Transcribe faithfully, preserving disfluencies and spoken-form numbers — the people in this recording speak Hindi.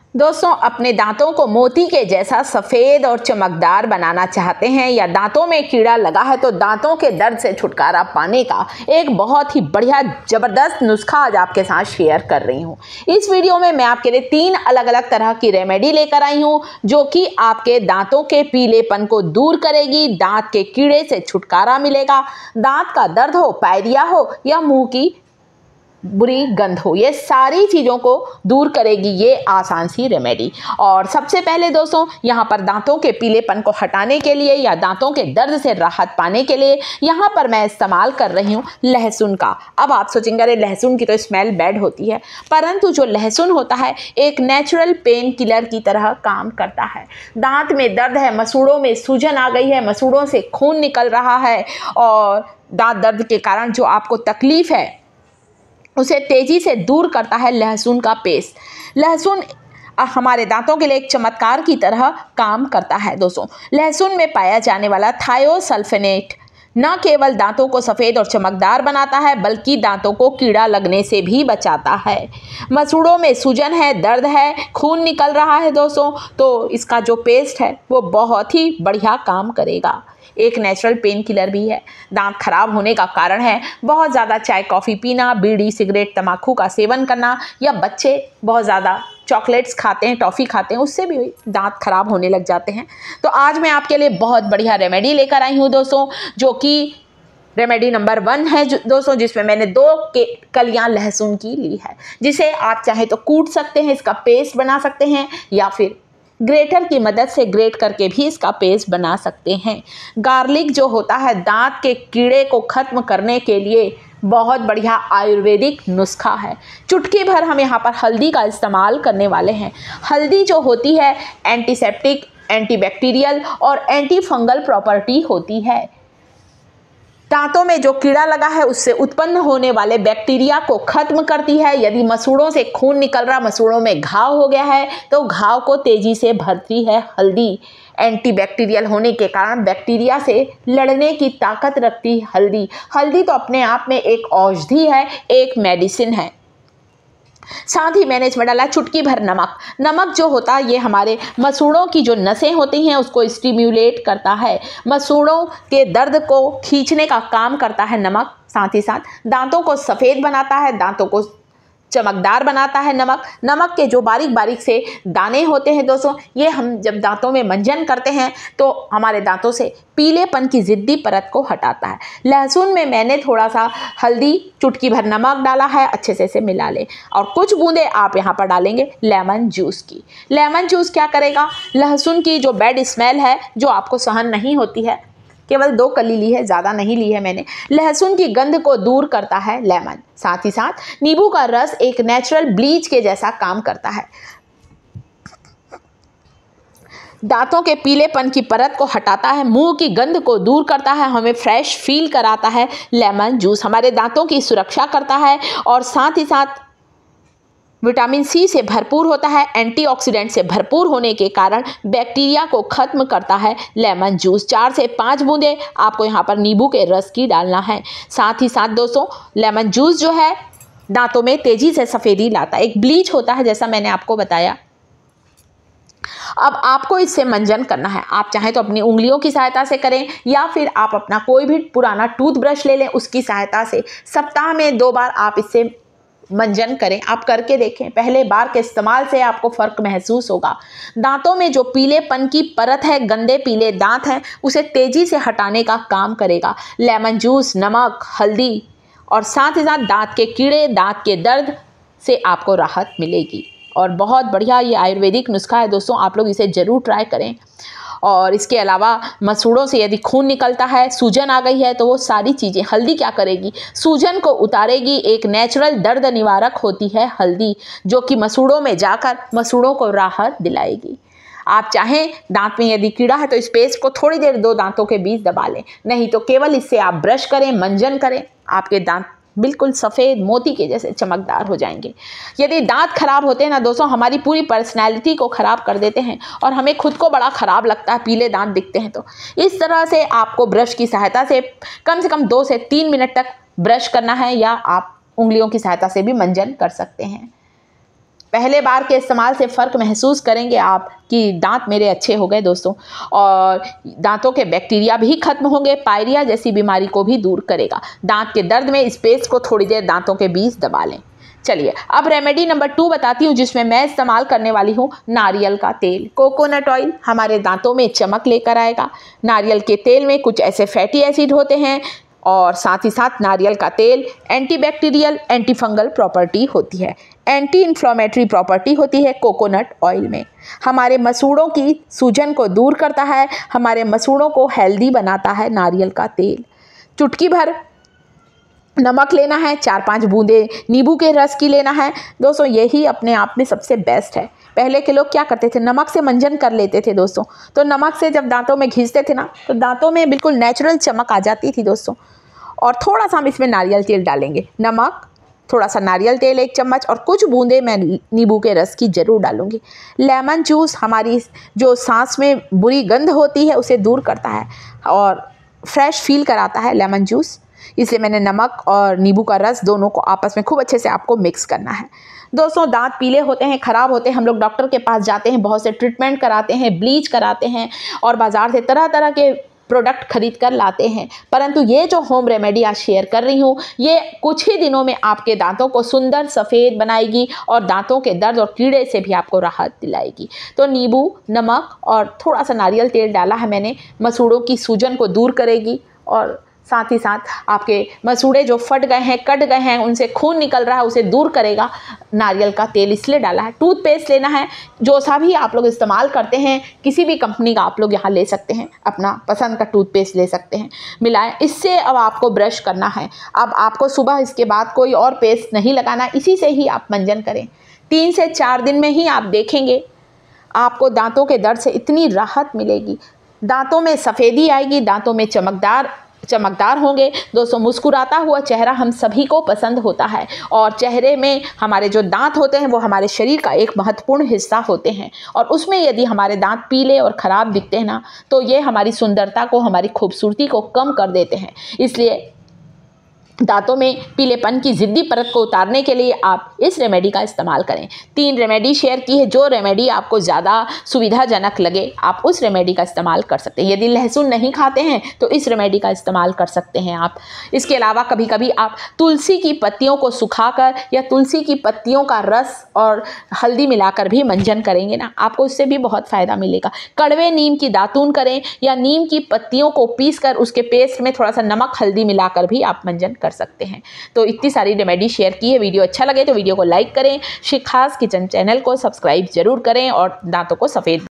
दोस्तों, अपने दांतों को मोती के जैसा सफ़ेद और चमकदार बनाना चाहते हैं या दांतों में कीड़ा लगा है तो दांतों के दर्द से छुटकारा पाने का एक बहुत ही बढ़िया ज़बरदस्त नुस्खा आज आपके साथ शेयर कर रही हूं। इस वीडियो में मैं आपके लिए तीन अलग अलग तरह की रेमेडी लेकर आई हूं जो कि आपके दांतों के पीलेपन को दूर करेगी, दांत के कीड़े से छुटकारा मिलेगा, दांत का दर्द हो, पायरिया हो या मुँह की बुरी गंध हो, ये सारी चीज़ों को दूर करेगी ये आसान सी रेमेडी। और सबसे पहले दोस्तों, यहाँ पर दांतों के पीलेपन को हटाने के लिए या दांतों के दर्द से राहत पाने के लिए यहाँ पर मैं इस्तेमाल कर रही हूँ लहसुन का। अब आप सोचेंगे अरे लहसुन की तो स्मेल बैड होती है, परंतु जो लहसुन होता है एक नेचुरल पेन किलर की तरह काम करता है। दांत में दर्द है, मसूड़ों में सूजन आ गई है, मसूड़ों से खून निकल रहा है और दांत दर्द के कारण जो आपको तकलीफ है उसे तेजी से दूर करता है लहसुन का पेस्ट। लहसुन हमारे दांतों के लिए एक चमत्कार की तरह काम करता है। दोस्तों, लहसुन में पाया जाने वाला थायोसल्फेनेट न केवल दांतों को सफ़ेद और चमकदार बनाता है बल्कि दांतों को कीड़ा लगने से भी बचाता है। मसूड़ों में सूजन है, दर्द है, खून निकल रहा है दोस्तों, तो इसका जो पेस्ट है वो बहुत ही बढ़िया काम करेगा। एक नेचुरल पेन किलर भी है। दांत खराब होने का कारण है बहुत ज़्यादा चाय कॉफ़ी पीना, बीड़ी सिगरेट तंबाकू का सेवन करना या बच्चे बहुत ज़्यादा चॉकलेट्स खाते हैं, टॉफ़ी खाते हैं, उससे भी दांत खराब होने लग जाते हैं। तो आज मैं आपके लिए बहुत बढ़िया रेमेडी लेकर आई हूँ दोस्तों, जो कि रेमेडी नंबर वन है जो दोस्तों, जिसमें मैंने दो के कलियां लहसुन की ली है, जिसे आप चाहे तो कूट सकते हैं, इसका पेस्ट बना सकते हैं या फिर ग्रेटर की मदद से ग्रेट करके भी इसका पेस्ट बना सकते हैं। गार्लिक जो होता है दांत के कीड़े को ख़त्म करने के लिए बहुत बढ़िया आयुर्वेदिक नुस्खा है। चुटकी भर हम यहाँ पर हल्दी का इस्तेमाल करने वाले हैं। हल्दी जो होती है एंटीसेप्टिक, एंटीबैक्टीरियल और एंटी फंगल प्रॉपर्टी होती है। दांतों में जो कीड़ा लगा है उससे उत्पन्न होने वाले बैक्टीरिया को खत्म करती है। यदि मसूड़ों से खून निकल रहा, मसूड़ों में घाव हो गया है तो घाव को तेजी से भरती है हल्दी। एंटीबैक्टीरियल होने के कारण बैक्टीरिया से लड़ने की ताकत रखती है हल्दी। हल्दी तो अपने आप में एक औषधि है, एक मेडिसिन है। साथ ही मैंने इसमें डाला चुटकी भर नमक। नमक जो होता है ये हमारे मसूड़ों की जो नसें होती हैं उसको स्टिम्युलेट करता है, मसूड़ों के दर्द को खींचने का काम करता है नमक। साथ ही साथ दांतों को सफ़ेद बनाता है, दांतों को चमकदार बनाता है नमक। नमक के जो बारीक बारीक से दाने होते हैं दोस्तों, ये हम जब दांतों में मंजन करते हैं तो हमारे दांतों से पीलेपन की ज़िद्दी परत को हटाता है। लहसुन में मैंने थोड़ा सा हल्दी, चुटकी भर नमक डाला है, अच्छे से इसे मिला लें और कुछ बूंदे आप यहाँ पर डालेंगे लेमन जूस की। लेमन जूस क्या करेगा, लहसुन की जो बैड स्मेल है जो आपको सहन नहीं होती है, केवल दो कली ली है, ज़्यादा नहीं ली है मैंने, लहसुन की गंध को दूर करता है लेमन। साथ ही साथ नींबू का रस एक नेचुरल ब्लीच के जैसा काम करता है, दांतों के पीलेपन की परत को हटाता है, मुंह की गंध को दूर करता है, हमें फ्रेश फील कराता है। लेमन जूस हमारे दांतों की सुरक्षा करता है और साथ ही साथ विटामिन सी से भरपूर होता है। एंटीऑक्सीडेंट से भरपूर होने के कारण बैक्टीरिया को खत्म करता है लेमन जूस। चार से पाँच बूंदे आपको यहाँ पर नींबू के रस की डालना है। साथ ही साथ दोस्तों, लेमन जूस जो है दांतों में तेजी से सफ़ेदी लाता है, एक ब्लीच होता है जैसा मैंने आपको बताया। अब आपको इससे मंजन करना है, आप चाहें तो अपनी उंगलियों की सहायता से करें या फिर आप अपना कोई भी पुराना टूथब्रश ले लें, उसकी सहायता से सप्ताह में दो बार आप इससे मंजन करें। आप करके देखें, पहले बार के इस्तेमाल से आपको फ़र्क महसूस होगा। दांतों में जो पीलेपन की परत है, गंदे पीले दांत हैं, उसे तेज़ी से हटाने का काम करेगा लेमन जूस, नमक, हल्दी और साथ ही साथ दांत के कीड़े, दांत के दर्द से आपको राहत मिलेगी। और बहुत बढ़िया ये आयुर्वेदिक नुस्खा है दोस्तों, आप लोग इसे ज़रूर ट्राई करें। और इसके अलावा मसूड़ों से यदि खून निकलता है, सूजन आ गई है, तो वो सारी चीज़ें हल्दी क्या करेगी, सूजन को उतारेगी। एक नेचुरल दर्द निवारक होती है हल्दी, जो कि मसूड़ों में जाकर मसूड़ों को राहत दिलाएगी। आप चाहें दांत में यदि कीड़ा है तो इस पेस्ट को थोड़ी देर दो दांतों के बीच दबा लें, नहीं तो केवल इससे आप ब्रश करें, मंजन करें, आपके दांत बिल्कुल सफ़ेद मोती के जैसे चमकदार हो जाएंगे। यदि दांत खराब होते हैं ना दोस्तों, हमारी पूरी पर्सनैलिटी को ख़राब कर देते हैं और हमें खुद को बड़ा ख़राब लगता है, पीले दांत दिखते हैं। तो इस तरह से आपको ब्रश की सहायता से कम से कम दो से तीन मिनट तक ब्रश करना है या आप उंगलियों की सहायता से भी मंजन कर सकते हैं। पहले बार के इस्तेमाल से फ़र्क महसूस करेंगे आप कि दांत मेरे अच्छे हो गए दोस्तों, और दांतों के बैक्टीरिया भी खत्म होंगे। पायरिया जैसी बीमारी को भी दूर करेगा। दांत के दर्द में इस पेस्ट को थोड़ी देर दांतों के बीच दबा लें। चलिए अब रेमेडी नंबर टू बताती हूँ, जिसमें मैं इस्तेमाल करने वाली हूँ नारियल का तेल। कोकोनट ऑयल हमारे दांतों में चमक लेकर आएगा। नारियल के तेल में कुछ ऐसे फैटी एसिड होते हैं और साथ ही साथ नारियल का तेल एंटीबैक्टीरियल, एंटीफंगल प्रॉपर्टी होती है, एंटी इन्फ्लामेटरी प्रॉपर्टी होती है कोकोनट ऑयल में। हमारे मसूड़ों की सूजन को दूर करता है, हमारे मसूड़ों को हेल्दी बनाता है नारियल का तेल। चुटकी भर नमक लेना है, चार पांच बूंदे नींबू के रस की लेना है। दोस्तों यही अपने आप में सबसे बेस्ट है। पहले के लोग क्या करते थे, नमक से मंजन कर लेते थे दोस्तों। तो नमक से जब दांतों में घिसते थे ना, तो दांतों में बिल्कुल नेचुरल चमक आ जाती थी दोस्तों। और थोड़ा सा हम इसमें नारियल तेल डालेंगे, नमक, थोड़ा सा नारियल तेल एक चम्मच, और कुछ बूंदे मैं नींबू के रस की ज़रूर डालूंगी। लेमन जूस हमारी जो सांस में बुरी गंध होती है उसे दूर करता है और फ्रेश फील कराता है लेमन जूस। इसलिए मैंने नमक और नींबू का रस दोनों को आपस में खूब अच्छे से आपको मिक्स करना है। दोस्तों दांत पीले होते हैं, ख़राब होते हैं, हम लोग डॉक्टर के पास जाते हैं, बहुत से ट्रीटमेंट कराते हैं, ब्लीच कराते हैं और बाज़ार से तरह तरह के प्रोडक्ट खरीद कर लाते हैं, परंतु ये जो होम रेमेडी आज शेयर कर रही हूँ ये कुछ ही दिनों में आपके दांतों को सुंदर सफ़ेद बनाएगी और दांतों के दर्द और कीड़े से भी आपको राहत दिलाएगी। तो नींबू, नमक और थोड़ा सा नारियल तेल डाला है मैंने, मसूड़ों की सूजन को दूर करेगी और साथ ही साथ आपके मसूड़े जो फट गए हैं, कट गए हैं, उनसे खून निकल रहा है, उसे दूर करेगा नारियल का तेल, इसलिए डाला है। टूथपेस्ट लेना है, जो सा भी आप लोग इस्तेमाल करते हैं, किसी भी कंपनी का आप लोग यहाँ ले सकते हैं, अपना पसंद का टूथपेस्ट ले सकते हैं, मिलाएं। इससे अब आपको ब्रश करना है। अब आपको सुबह इसके बाद कोई और पेस्ट नहीं लगाना, इसी से ही आप मंजन करें। तीन से चार दिन में ही आप देखेंगे आपको दांतों के दर्द से इतनी राहत मिलेगी, दांतों में सफ़ेदी आएगी, दांतों में चमकदार चमकदार होंगे। दोस्तों मुस्कुराता हुआ चेहरा हम सभी को पसंद होता है और चेहरे में हमारे जो दांत होते हैं वो हमारे शरीर का एक महत्वपूर्ण हिस्सा होते हैं, और उसमें यदि हमारे दांत पीले और ख़राब दिखते हैं ना, तो ये हमारी सुंदरता को, हमारी खूबसूरती को कम कर देते हैं। इसलिए दांतों में पीलेपन की ज़िद्दी परत को उतारने के लिए आप इस रेमेडी का इस्तेमाल करें। तीन रेमेडी शेयर की है, जो रेमेडी आपको ज़्यादा सुविधाजनक लगे आप उस रेमेडी का इस्तेमाल कर सकते हैं। यदि लहसुन नहीं खाते हैं तो इस रेमेडी का इस्तेमाल कर सकते हैं आप। इसके अलावा कभी कभी आप तुलसी की पत्तियों को सुखाकर या तुलसी की पत्तियों का रस और हल्दी मिलाकर भी मंजन करेंगे ना, आपको इससे भी बहुत फ़ायदा मिलेगा। कड़वे नीम की दातून करें या नीम की पत्तियों को पीस कर उसके पेस्ट में थोड़ा सा नमक हल्दी मिलाकर भी आप मंजन कर सकते हैं। तो इतनी सारी रेमेडी शेयर की है। वीडियो अच्छा लगे तो वीडियो को लाइक करें, शिखास किचन चैनल को सब्सक्राइब जरूर करें और दांतों को सफ़ेद